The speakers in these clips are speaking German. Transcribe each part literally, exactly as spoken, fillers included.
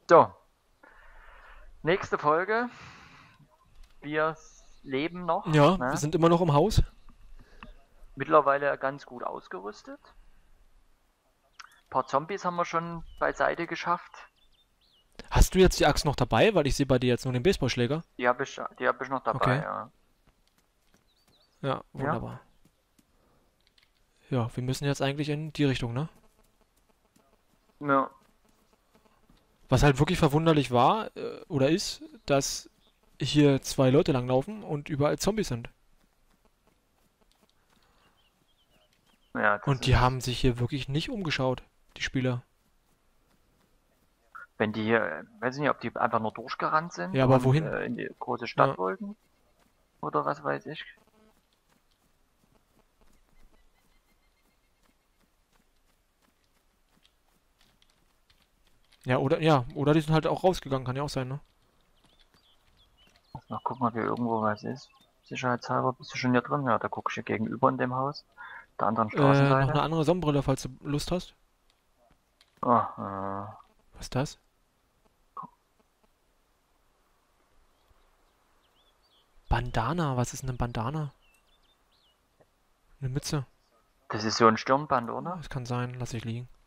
So, nächste Folge. Wir leben noch, Ja, wir ne? sind immer noch im Haus. Mittlerweile ganz gut ausgerüstet. Ein paar Zombies haben wir schon beiseite geschafft. Hast du jetzt die Axt noch dabei? Weil ich sehe bei dir jetzt nur den Baseballschläger. Die habe ich, die hab ich noch dabei, Okay. ja. Ja, Ja, wunderbar. Ja, wir müssen jetzt eigentlich in die Richtung, ne? ja. Was halt wirklich verwunderlich war, äh, oder ist, dass hier zwei Leute langlaufen und überall Zombies sind. Ja, das Und die haben ist, sich hier wirklich nicht umgeschaut, die Spieler. wenn die hier, weiß ich nicht, ob die einfach nur durchgerannt sind Ja, aber und wohin? äh, in die große Ja. Stadt wollten oder was weiß ich. Ja, oder, ja, oder die sind halt auch rausgegangen, kann ja auch sein, ne? Noch gucken, ob hier irgendwo was ist. Sicherheitshalber, bist du schon hier drin? Ja, da guck ich hier gegenüber in dem Haus, der anderen Äh, noch eine Straßenseite. andere Sonnenbrille, falls du Lust hast. Oh, äh, Was ist das? Bandana, was ist denn ein Bandana? Eine Mütze. das ist so ein Stirnband, oder? Das kann sein, lass ich liegen.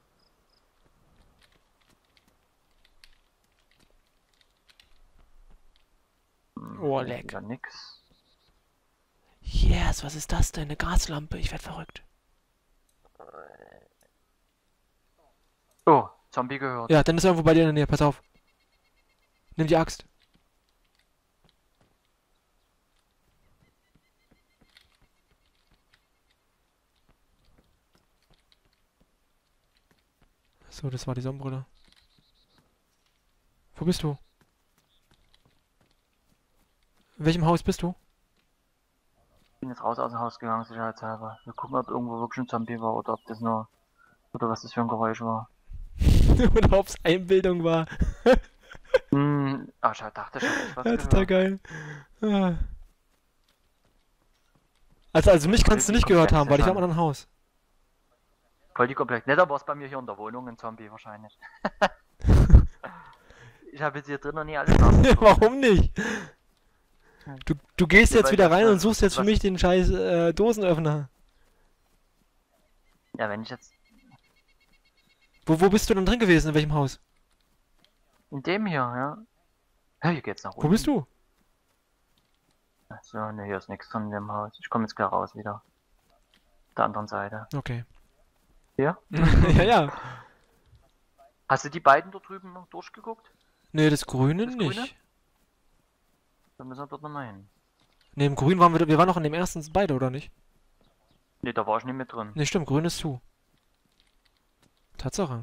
Hm, Oh, hier ist leck. wieder nix. Yes, was ist das denn? Eine Gaslampe. Ich werd verrückt. Oh, Zombie gehört. Ja, dann ist er irgendwo bei dir in der Nähe. Pass auf. Nimm die Axt. So, das war die Sonnenbrille. Wo bist du? In welchem Haus bist du? Ich bin jetzt raus aus dem Haus gegangen, sicherheitshalber. Wir gucken, ob irgendwo wirklich ein Zombie war oder ob das nur, oder was das für ein Geräusch war. Oder ob's Einbildung war. Hm, ach, ich dachte, ich habe echt was Ja, total gehört. geil. Ah. Also, also mich Voll kannst du die nicht gehört haben, komplexe weil ich war im schon. anderen Haus. Voll die komplexe. Ne, da war es bei mir hier in der Wohnung ein Zombie wahrscheinlich. Ich habe jetzt hier drin noch nie alles nachgeguckt. Warum nicht? Du, du gehst Ja, jetzt weil wieder das rein und was, suchst jetzt für was. mich den scheiß äh, Dosenöffner. Ja, wenn ich jetzt Wo, wo bist du denn drin gewesen? In welchem Haus? in dem hier, ja. Hä, hier geht's nach Wo bist unten. du? Achso, ne, hier ist nichts drin in dem Haus. Ich komme jetzt gleich raus wieder. Auf der anderen Seite. Okay. Hier? Ja, ja. Hast du die beiden dort drüben noch durchgeguckt? Nee, das Grüne Das Grüne? nicht. Dann müssen wir dort nochmal hin. Nee, im Grün waren wir, wir waren noch in dem ersten beide, oder nicht? Ne, da war ich nicht mit drin. Nee, stimmt, Grün ist zu. Tatsache.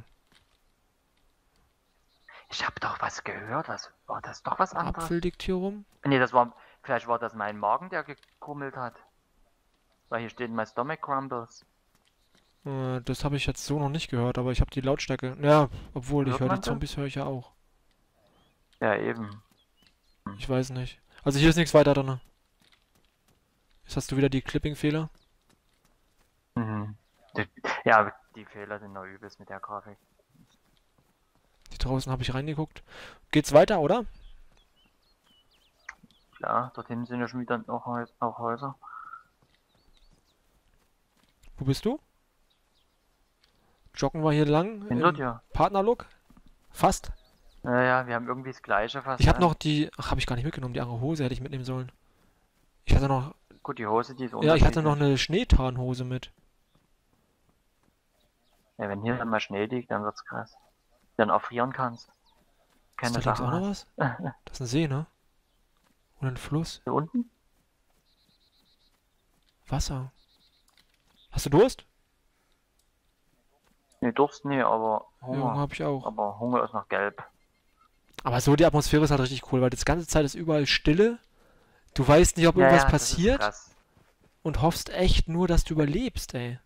Ich habe doch was gehört. Was war das? Doch was anderes? Apfel liegt hier rum. Ne, das war. Vielleicht war das mein Magen, der gekrummelt hat. Weil hier steht My Stomach Crumbles. Äh, das habe ich jetzt so noch nicht gehört, aber ich habe die Lautstärke. Ja, obwohl, ich Hört höre die man das? Zombies höre ich ja auch. Ja, eben. Ich weiß nicht. Also hier ist nichts weiter drin. Jetzt hast du wieder die Clipping-Fehler. Mhm. Die, ja, die Fehler sind noch übelst mit der Grafik. Die draußen habe ich reingeguckt. Geht's weiter, oder? Klar, dort hinten sind ja schon wieder auch, Häus auch Häuser. Wo bist du? Joggen wir hier lang Hinter im dir. Partnerlook? Fast. Naja, wir haben irgendwie das gleiche Ich fast habe noch an. die. Ach, habe ich gar nicht mitgenommen. Die andere Hose hätte ich mitnehmen sollen. Ich hatte noch. Gut, die Hose, die ist Ja, ich hatte noch unterschiedlich. eine Schneetarnhose mit. Ja, wenn hier dann mal Schnee liegt, dann wird's krass. Dann erfrieren kannst. Ist da Keine links Sachen auch noch hast. was? Das ist ein See, ne? Oder ein Fluss? Hier unten? Wasser. Hast du Durst? Ne, Durst, nee, aber Ja, Hunger Hunger. habe ich auch. Aber Hunger ist noch gelb. Aber so die Atmosphäre ist halt richtig cool, weil das ganze Zeit ist überall Stille. Du weißt nicht, ob Ja, irgendwas ja, das ist passiert krass. und hoffst echt nur, dass du überlebst, ey.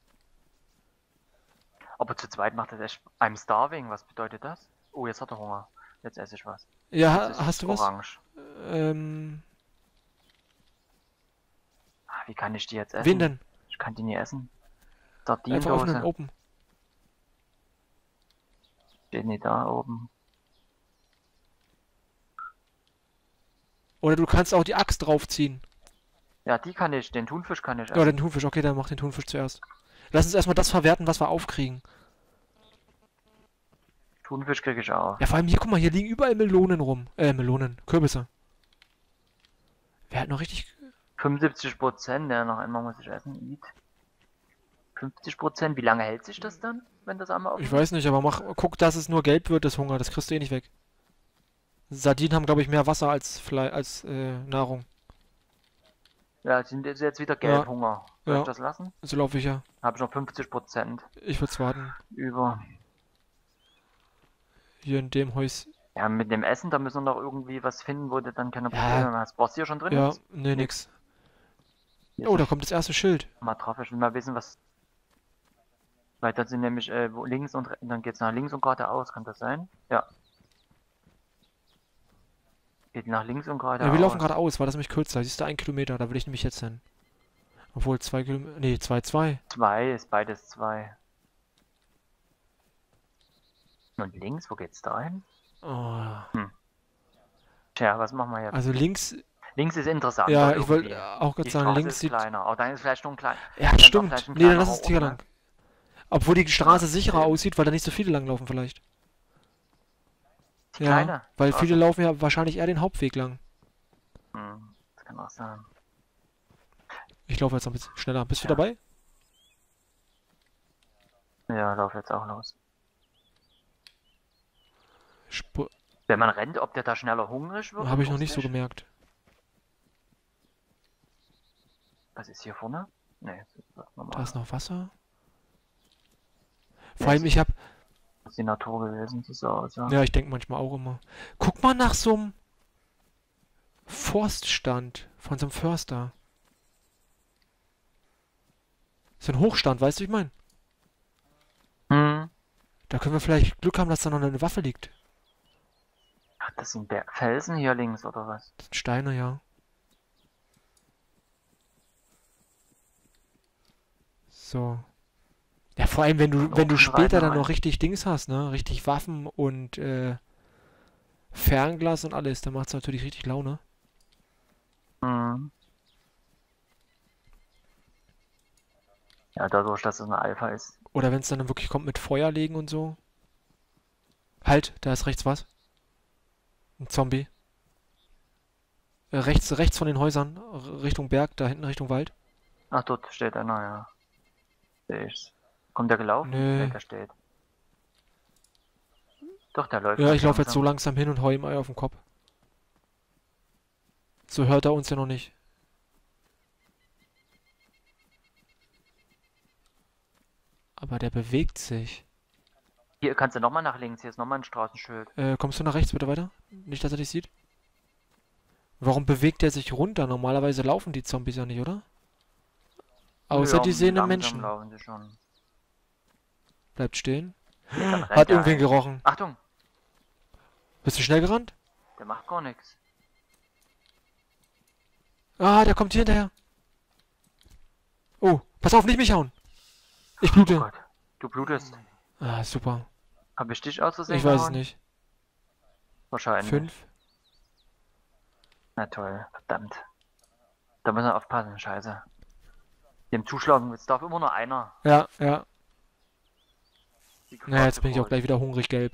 Aber zu zweit macht das echt. I'm starving, was bedeutet das? Oh, jetzt hat er Hunger. Jetzt esse ich was. Ja, Jetzt ha- ist hast es du was? orange. Ähm, Ah, wie kann ich die jetzt wen essen? denn? Ich kann die nie essen. Einfach öffnen, Sardinendose. open. Steht nicht da oben. Oder du kannst auch die Axt draufziehen. Ja, die kann ich, den Thunfisch kann ich Ja, den essen. Thunfisch. Okay, dann mach den Thunfisch zuerst. Lass uns erstmal das verwerten, was wir aufkriegen. Thunfisch kriege ich auch. Ja, vor allem hier, guck mal, hier liegen überall Melonen rum. Äh, Melonen. Kürbisse. Wer hat noch richtig... fünfundsiebzig Prozent, ja, noch einmal muss ich essen. Eat. fünfzig Prozent, wie lange hält sich das dann, wenn das einmal offen Ich ist? weiß nicht, aber mach, guck, dass es nur gelb wird, das Hunger. Das kriegst du eh nicht weg. Sardinen haben, glaube ich, mehr Wasser als, Fle als äh, Nahrung. Ja, sind jetzt jetzt wieder gelb, Ja. Hunger. Soll Ja. ich das lassen? So laufe ich ja. Habe ich noch fünfzig Prozent Ich würde warten. über. Hier in dem Häuschen. Ja, mit dem Essen, da müssen wir noch irgendwie was finden, wo du dann keine Ja. Probleme hast. Brauchst du hier schon drin? Ja, jetzt? nee, nix. Hier Oh, ist da kommt das erste Schild. mal drauf, ich will mal wissen, was. Weil das sind nämlich äh, wo links und re- dann geht's nach links und geradeaus, kann das sein? Ja. Geht nach links und geradeaus. Ja, wir laufen geradeaus, war das nämlich kürzer. Siehst du, ein Kilometer, da will ich nämlich jetzt hin. Obwohl, zwei Kilometer. Nee, zwei, zwei. Zwei ist beides zwei. Und links, wo geht's da hin? Oh. Tja, was machen wir jetzt? Also links. Links ist interessant. Ja, irgendwie. ich wollte auch gerade Die sagen, Straße links ist sieht. kleiner, aber dann ist vielleicht schon klein. Ja, dann doch stimmt. vielleicht ein Nee, dann lass kleinerer uns hier Ort, ne? lang. Obwohl die Straße Ja, sicherer eben. aussieht, weil da nicht so viele langlaufen vielleicht. Die Ja, kleine weil Straße. viele laufen ja wahrscheinlich eher den Hauptweg lang. Hm, das kann auch sein. Ich laufe jetzt noch ein bisschen schneller. Bist du Ja. dabei? Ja, lauf jetzt auch los. Sp Wenn man rennt, ob der da schneller hungrig wird? Habe und ich noch nicht so durstig? gemerkt. Was ist hier vorne? Nee, das ist Da normal. ist noch Wasser. Vor Nee, allem, ich habe. Das ist die Natur gewesen, sieht so aus, ja. Ja, ich denke manchmal auch immer. Guck mal nach so einem Forststand von so einem Förster. So ein Hochstand, weißt du, wie ich meine? Hm. Da können wir vielleicht Glück haben, dass da noch eine Waffe liegt. Ach, das sind Ber Felsen hier links, oder was? Das sind Steine, ja. So. Ja, vor allem, wenn du, Von wenn du oben später rein, dann rein. noch richtig Dings hast, ne? Richtig Waffen und äh, Fernglas und alles, dann macht's natürlich richtig Laune. Hm. Ja, dadurch, dass es eine Alpha ist. Oder wenn es dann wirklich kommt mit Feuer legen und so. Halt, da ist rechts was. Ein Zombie. Äh, rechts, rechts von den Häusern, R- Richtung Berg, da hinten Richtung Wald. Ach, dort steht einer, ja. Sehe ich's. Kommt der gelaufen? Nee. Nee, der steht. Doch, der läuft. Ja, ganz ich laufe jetzt so langsam. langsam hin und hau ihm Ei auf den Kopf. So hört er uns ja noch nicht. Aber der bewegt sich. Hier kannst du nochmal nach links, hier ist nochmal ein Straßenschild. Äh, kommst du nach rechts bitte weiter? Nicht, dass er dich sieht. Warum bewegt er sich runter? Normalerweise laufen die Zombies ja nicht, oder? Außer Ja, die sehen einen langsam Menschen. laufen sie schon. Bleibt stehen. Dann rennt Hat der irgendwen ein. gerochen. Achtung, Bist du schnell gerannt? der macht gar nichts. Ah, der kommt hier hinterher. Oh, pass auf, nicht mich hauen. Ich Oh blute. Gott, du blutest. Ah, super. Hab ich dich auszusehen? Ich weiß es nicht. Wahrscheinlich. Fünf. Na toll, verdammt. Da müssen wir aufpassen, scheiße. Dem zuschlagen, es darf immer nur einer. Ja, ja. Die Na, Gefahr jetzt zu bin ich auch groß. gleich wieder hungrig gelb.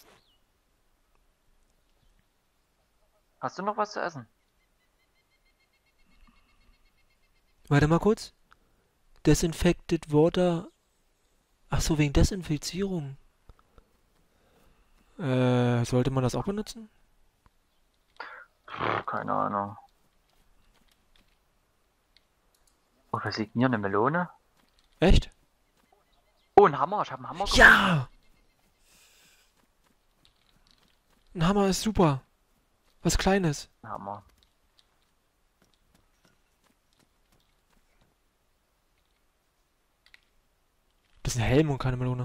Hast du noch was zu essen? Warte mal kurz. Desinfected Water. Ach so, wegen Desinfizierung. Äh, sollte man das auch benutzen? Puh, keine Ahnung. Oh, was liegt denn hier? Eine Melone? Echt? Oh, ein Hammer. Ich habe einen Hammer gefunden. Ja! Ein Hammer ist super. Was Kleines. Ein Hammer. Das ist ein Helm und keine Melone.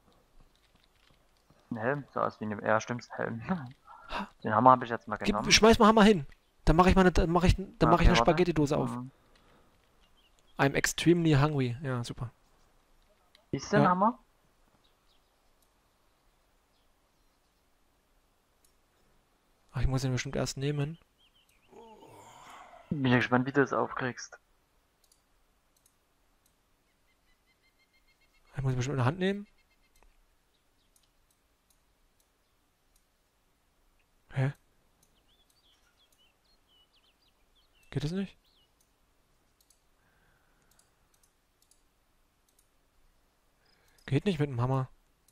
Ein Helm. So aus wie ein... Ja, stimmt, ein Helm. Den Hammer habe ich jetzt mal Gib, genommen. schmeiß mal Hammer hin. Dann mache ich mal eine, dann mache ich, dann mache ich Okay, eine warte. Spaghetti-Dose auf. Mhm. I'm extremely hungry. Ja, super. Ist der Ja. Hammer? Ach, ich muss ihn bestimmt erst nehmen. Bin ja gespannt, wie du das aufkriegst. Ich muss ihn bestimmt in der Hand nehmen. Hä? Geht das nicht? Geht nicht mit dem Hammer.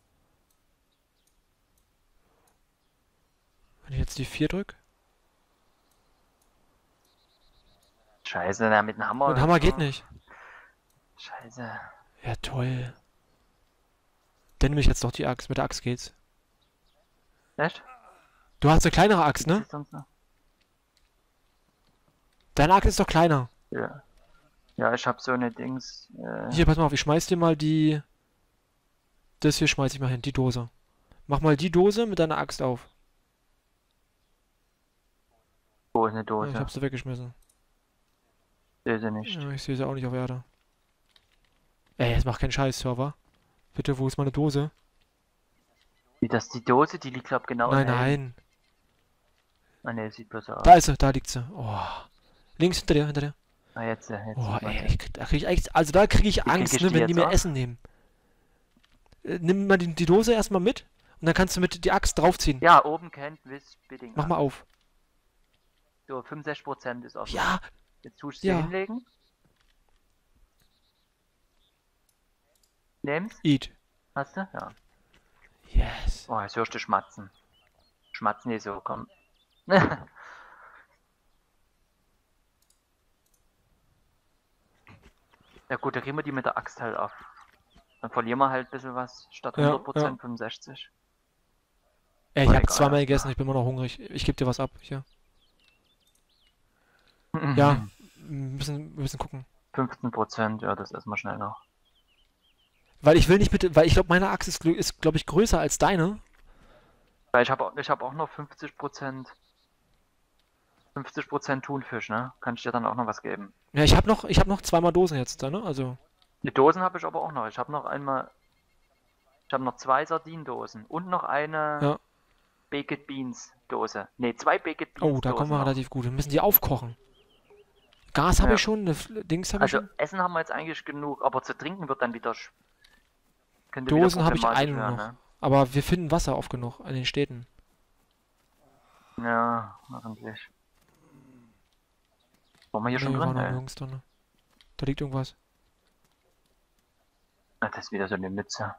Wenn ich jetzt die vier drücke? Scheiße, na, mit dem Hammer. Mit dem Hammer so. geht nicht. Scheiße. Ja, toll. Dann nehme ich jetzt doch die Axt. Mit der Axt geht's. Echt? Du hast eine kleinere Axt, Gibt's ne? das sonst noch? Deine Axt ist doch kleiner. Ja. Ja, ich hab so eine Dings. Äh, Hier, pass mal auf, ich schmeiß dir mal die... Das hier schmeiß ich mal hin, die Dose. Mach mal die Dose mit deiner Axt auf. wo ist eine Ja, Dose? ich hab sie weggeschmissen. Sehe sie nicht. Ja, ich sehe sie auch nicht auf Erde. Ey, jetzt mach keinen Scheiß, Server. Bitte, wo ist meine Dose? Wie das die Dose, die liegt glaub genau Nein, im Helm. nein. Ah ne, sieht besser aus. Da ist sie, da liegt sie. Oh. Links hinter dir, hinter dir. Ah, jetzt, äh, jetzt Oh, sieht man ey, sie. ich, krieg- da krieg ich echt, also da kriege ich Wie Angst, krieg ich ne, die wenn die jetzt mir ab? Essen nehmen. Äh, nimm mal die, die Dose erstmal mit und dann kannst du mit die Axt draufziehen. Ja, oben kennt Wiss Bidding. Mach mal auf. So, fünfundsechzig Prozent ist offen. Ja, Jetzt tust du sie ja. hinlegen. Nimm's. Eat. Hast du? Ja. Yes. Oh, jetzt hörst du schmatzen. Schmatzen nicht so, komm. Ja gut, dann kriegen wir die mit der Axt halt auf. Dann verlieren wir halt ein bisschen was. Statt Ja, hundert Prozent ja. fünfundsechzig. Ey, ich Aber habe egal. zweimal gegessen, ich bin immer noch hungrig. Ich gebe dir was ab. Hier. Ja, wir müssen, wir müssen gucken. fünfzehn Prozent, ja, das essen wir schnell noch. Weil ich will nicht bitte, weil ich glaube, meine Axt ist, ist glaube ich, größer als deine. Weil ich habe auch, ich hab auch noch fünfzig Prozent. fünfzig Prozent Thunfisch, ne? Kann ich dir dann auch noch was geben. Ja, ich habe noch, ich habe noch zweimal Dosen jetzt da, ne? Also, Die Dosen habe ich aber auch noch. Ich habe noch einmal. Ich habe noch zwei Sardinendosen und noch eine ja. Baked Beans Dose. Ne, zwei Baked Beans Oh, da kommen wir Dosen noch. relativ gut. Wir müssen die aufkochen. Gas habe Ja. ich schon, eine F- Dings habe ich Also schon. Essen haben wir jetzt eigentlich genug, aber zu trinken wird dann wieder. sch- Könnte wieder Dosen habe ich problematisch eine nur werden, noch. ne? Aber wir finden Wasser oft genug in den Städten. Ja, hoffentlich. Waren wir hier schon Nee, war drin, noch ey? nirgends drin. Da liegt irgendwas. Ah, das ist wieder so eine Mütze.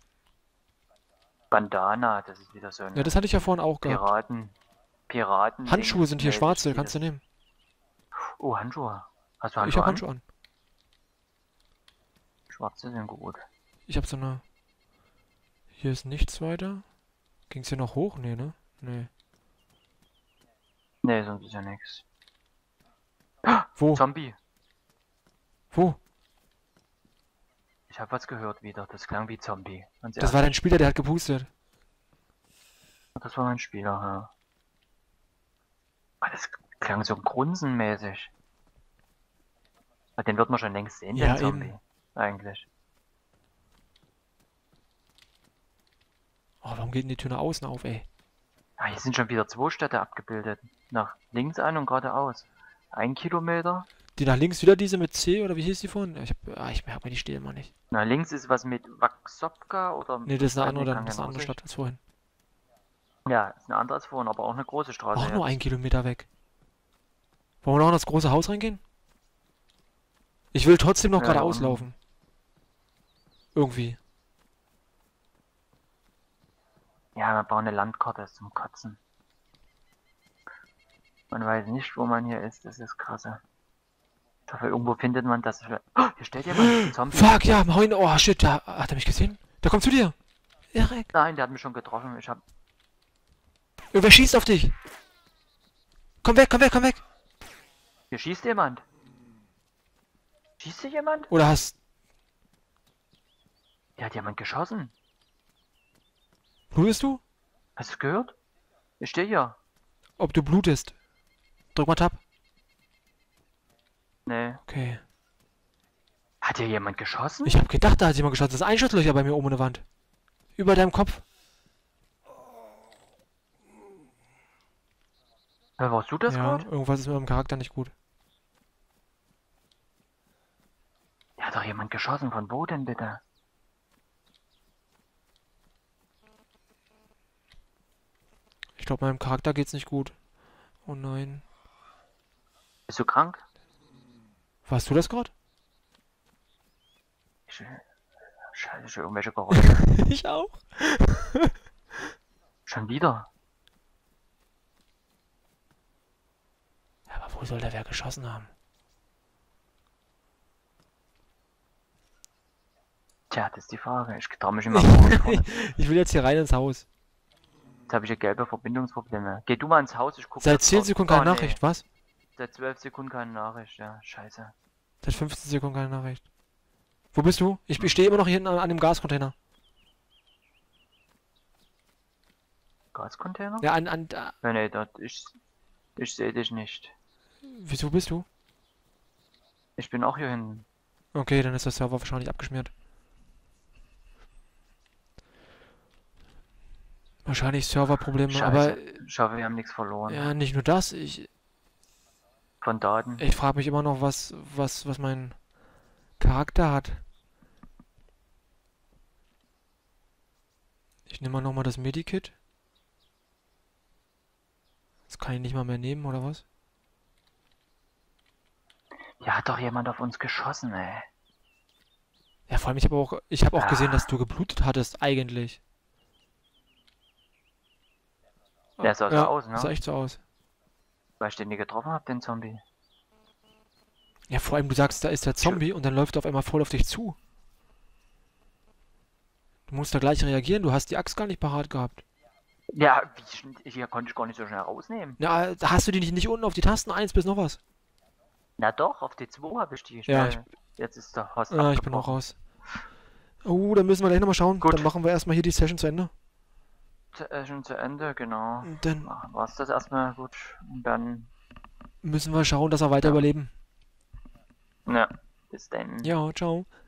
Bandana, das ist wieder so eine Ja, das hatte ich ja vorhin auch gehabt. Piraten. Piraten. Handschuhe sind hier Nee, schwarze, das- kannst du nehmen. Oh, Handschuhe. Hast du Ich Handschuhe habe an? Handschuhe an. Schwarze sind gut. Ich habe so eine... Hier ist nichts weiter. Ging's hier noch hoch? Nee, ne? Nee. Nee, sonst ist ja nix. Wo? Zombie. Wo? Ich habe was gehört wieder. Das klang wie Zombie. Ganz Das war ehrlich. dein Spieler, der hat gepustet. Das war mein Spieler, ja. Ah, das klang so grunzenmäßig. Ah, den wird man schon längst sehen, Ja, den Zombie. eben. Eigentlich. Oh, warum geht denn die Tür nach außen auf, ey? Ah, hier sind schon wieder zwei Städte abgebildet. Nach links ein und geradeaus. Ein Kilometer. Die nach links wieder diese mit C, oder wie hieß die vorhin? Ich hab, ah, ich merke mir die Stelle immer nicht. Na, links ist was mit Waxopka oder... Nee, das ist eine weiß andere, nicht, dann, kann das ist keiner eine andere Russisch. Stadt als vorhin. Ja, ist eine andere als vorhin, aber auch eine große Straße Auch nur jetzt. ein Kilometer weg. Wollen wir noch in das große Haus reingehen? Ich will trotzdem noch Ja, geradeaus um- laufen. Irgendwie. Ja, wir brauchen eine Landkarte zum Kotzen. Man weiß nicht, wo man hier ist, das ist krasse. Ich hoffe, irgendwo findet man das. Oh, hier steht jemand, ein Zombie. Fuck, ja, moin. Oh, shit, da, hat er mich gesehen? Der kommt zu dir. Erik. Nein, der hat mich schon getroffen. Ich hab. Wer schießt auf dich? Komm weg, komm weg, komm weg. Hier schießt jemand. Schießt hier jemand? Oder hast... Hier hat jemand geschossen. Blutest du? Hast du gehört? Ich stehe hier. Ob du blutest? Drück mal Tab. Nee. Okay. Hat hier jemand geschossen? Ich hab gedacht, da hat jemand geschossen. Das ist Einschusslöcher bei mir oben in der Wand. Über deinem Kopf. Ja, warst du das Ja, gerade? irgendwas ist mit meinem Charakter nicht gut. geschossen von wo denn bitte? Ich glaube, meinem Charakter geht's nicht gut. Oh nein. Bist du krank? Warst du das gerade? Ich, Scheiße, schon irgendwelche Geräusche. Ich auch. Schon wieder? Ja, aber wo soll der wer geschossen haben? Tja, das ist die Frage. Ich traue mich immer vor. Ich will jetzt hier rein ins Haus. Jetzt habe ich ja gelbe Verbindungsprobleme. Geh du mal ins Haus, ich gucke. Seit zehn Sekunden keine Nachricht, was? Seit zwölf Sekunden keine Nachricht, ja, scheiße. Seit fünfzehn Sekunden keine Nachricht. Wo bist du? Ich, ich stehe immer noch hier hinten an, an dem Gascontainer. Gascontainer? Ja, an, an, da. Nee, nee, dort, ich, ich sehe dich nicht. Wieso bist du? Ich bin auch hier hinten. Okay, dann ist der Server wahrscheinlich abgeschmiert. Wahrscheinlich Serverprobleme, Scheiße. aber Ich hoffe, wir haben nichts verloren. ja, nicht nur das. Ich, Von Daten. ich frage mich immer noch, was, was, was mein Charakter hat. Ich nehme mal nochmal das Medikit. Das kann ich nicht mal mehr nehmen, oder was? Ja, hat doch jemand auf uns geschossen, ey. Ja, vor allem, ich habe auch, ich habe auch Ah. gesehen, dass du geblutet hattest, eigentlich. Der sah so ja, aus, ne? sah echt so aus. Weil ich den nie getroffen habe, den Zombie. Ja, vor allem, du sagst, da ist der Zombie und dann läuft er auf einmal voll auf dich zu. Du musst da gleich reagieren, du hast die Axt gar nicht parat gehabt. Ja, wie, sch- hier konnte ich gar nicht so schnell rausnehmen. Ja, da hast du die nicht, nicht unten auf die Tasten eins bis noch was? Na doch, auf D zwei habe ich die Ja, schnell. Jetzt ist der Host Ah, ich bin auch abgebrochen. raus. Oh, dann müssen wir gleich nochmal schauen. Gut. Dann machen wir erstmal hier die Session zu Ende. Zu- äh, Schon zu Ende, genau. Und dann War es das erstmal gut. Und dann, müssen wir schauen, dass wir weiter Ja. überleben. ja, bis dann. Ja, ciao.